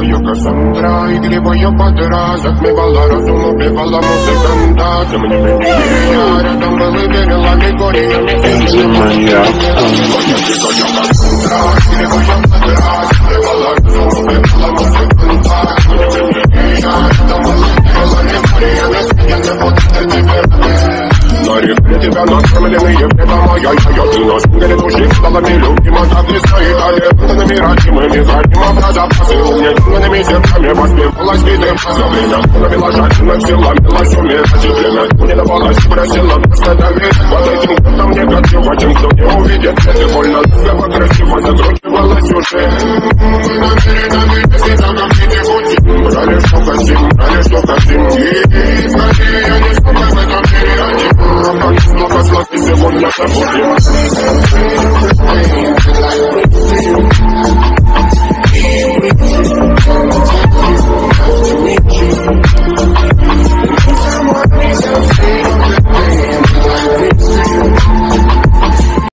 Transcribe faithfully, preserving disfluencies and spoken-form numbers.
Дикая Кассандра, игривая подра, затмевала разум, убивала музыканта. Тем не менее я рядом был и верил аллегориями. Это моя. Дикая Кассандра, игривая подра, затмевала разум, убивала музыканта. Тем не менее я рядом был и верил аллегориями. Я не буду на тебе. На реке тебя накормленные предала я, я, я, ты наш горит души, стала нелюбима, так и стоит, а лентами родимыми, храним про запасы, угнетенными сердцами воспевалась виды, за время навела жадина, сила, милась, умирать, и время не давалась, просила нас доверить, под этим годом негатива, тем, кто не увидит, это больно, ласково, красиво, закручивалась уже. Мы намерены, если так, как эти пути, брали, что хотим, брали, что хотим, и скорее я не смогу в этом мире один. Снова сладкий сегодня забудем.